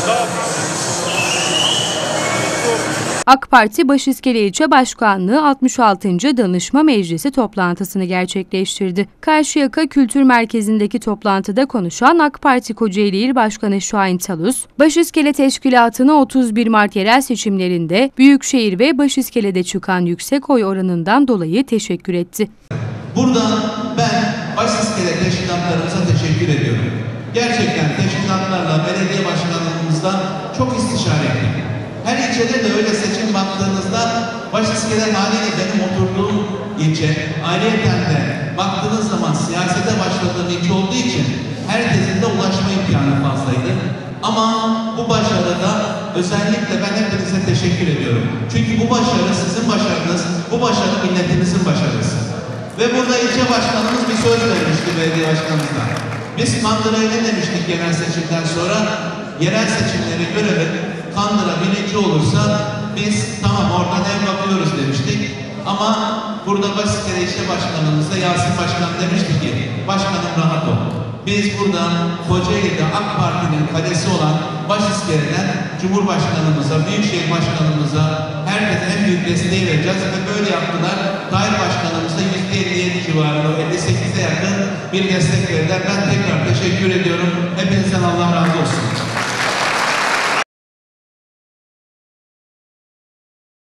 AK Parti Başiskele İlçe Başkanlığı 66. Danışma Meclisi toplantısını gerçekleştirdi. Karşıyaka Kültür Merkezi'ndeki toplantıda konuşan AK Parti Kocaeli İl Başkanı Şahin Talus, Başiskele Teşkilatı'na 31 Mart yerel seçimlerinde Büyükşehir ve Başiskele'de çıkan yüksek oy oranından dolayı teşekkür etti. Buradan ben Başiskele teşkilatlarımıza teşekkür ediyorum. Gerçekten teşkilatlarla, belediye başkanlığımızla çok istişare ettik. Her ilçede de öyle seçim baktığınızda Başiskele haliyle benim oturduğum ilçe, ayrıyeten de baktığınız zaman siyasete başladığım ilçe olduğu için herkesin de ulaşma imkanı fazlaydı. Ama bu başarıda özellikle ben hepinize teşekkür ediyorum. Çünkü bu başarı sizin başarınız, bu başarı milletimizin başarısı. Ve burada ilçe başkanımız bir söz vermişti belediye başkanımızdan. Biz Kandıra'ya ne demiştik genel seçimden sonra? Yerel seçimleri görelim. Kandıra birinci olursa biz tamam oradan ev bakıyoruz demiştik. Ama burada Başiskele İlçe Başkanımızda Yasin Başkan demişti ki başkanım rahat ol. Biz buradan Kocaeli'de AK Parti'nin kalesi olan Başiskele'den Cumhurbaşkanımıza, Büyükşehir Başkanımıza herkese en büyük desteği vereceğiz ve böyle yaptılar. Tayyip Başkanımıza %57 civarında, 58'e yakın bir destek verdiler. Ben tekrar teşekkür ediyorum. Hepinizden Allah razı olsun.